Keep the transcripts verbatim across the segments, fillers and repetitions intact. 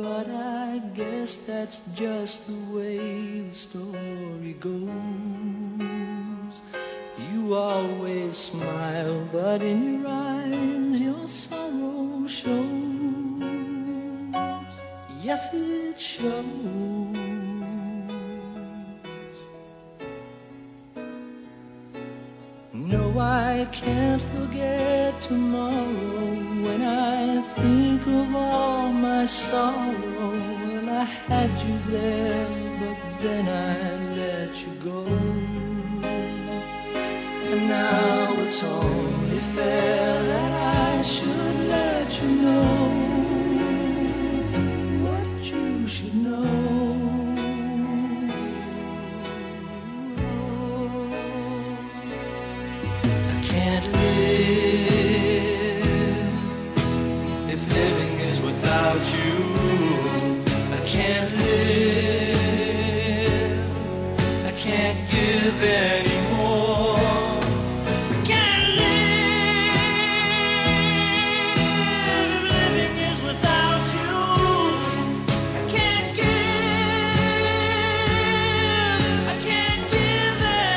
but I guess that's just the way the story goes. You always smile, but in your eyes your sorrow shows. Yes, it shows. No, I can't forget tomorrow when I think of all my sorrow. Well, I had you there, but then I let you go. And now it's only fair that I should let you know what you should know. I can't live if living is without you. I can't live, I can't give anymore. I can't live if living is without you. I can't give, I can't give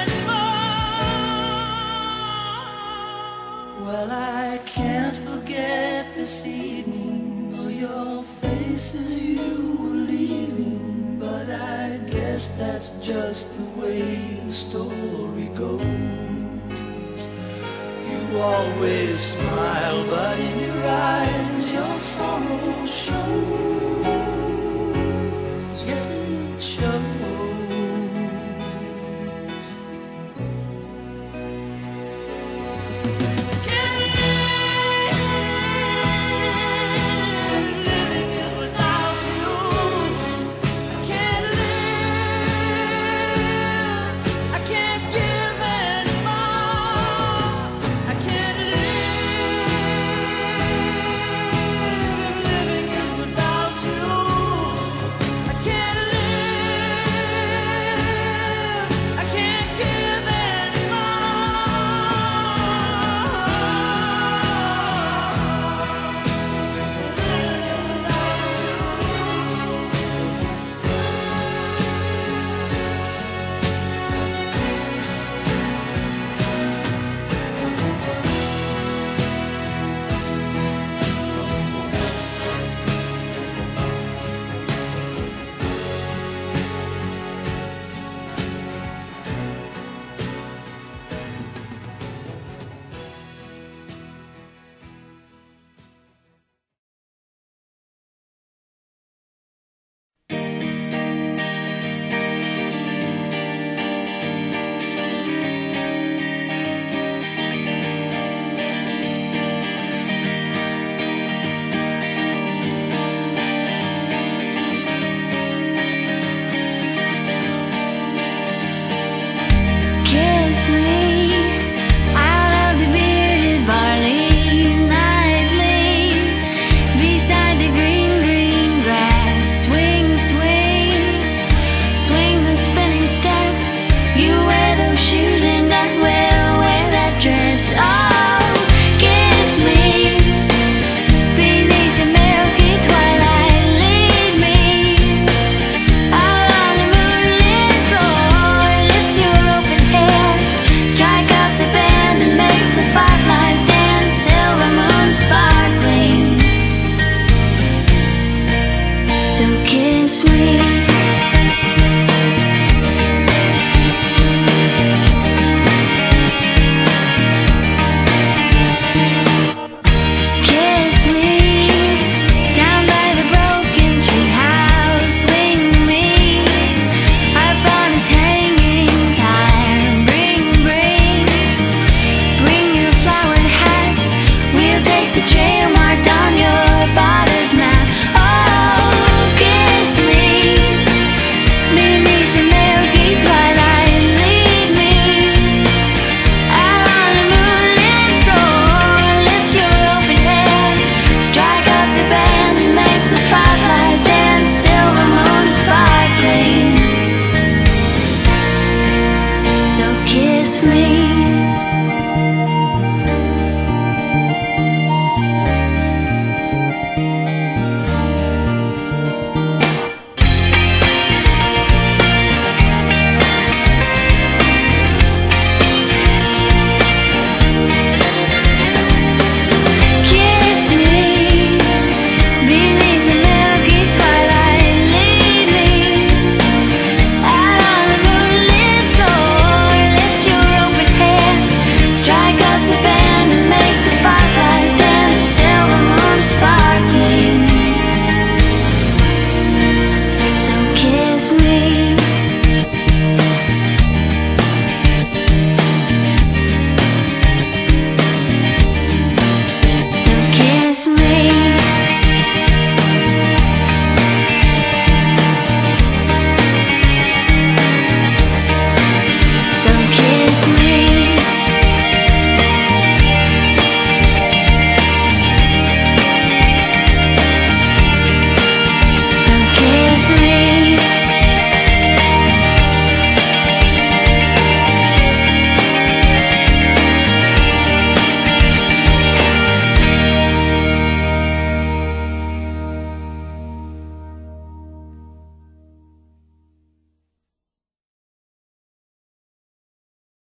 anymore. Well, I can't forget this evening or your faces you were leaving, but I guess that's just the way the story goes. You always smile, but in your eyes your sorrow shows. Yes, it shows. So kiss me.